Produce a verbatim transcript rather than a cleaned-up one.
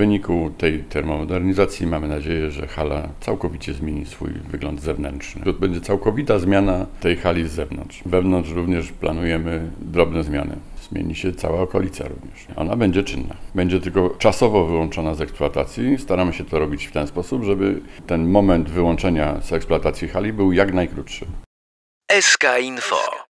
wyniku tej termomodernizacji mamy nadzieję, że hala całkowicie zmieni swój wygląd zewnętrzny. To będzie całkowita zmiana tej hali z zewnątrz. Wewnątrz również planujemy drobne zmiany. Zmieni się cała okolica również. Ona będzie czynna. Będzie tylko czasowo wyłączona z eksploatacji. Staramy się to robić w ten sposób, żeby ten moment wyłączenia z eksploatacji hali był jak najkrótszy. S K Info.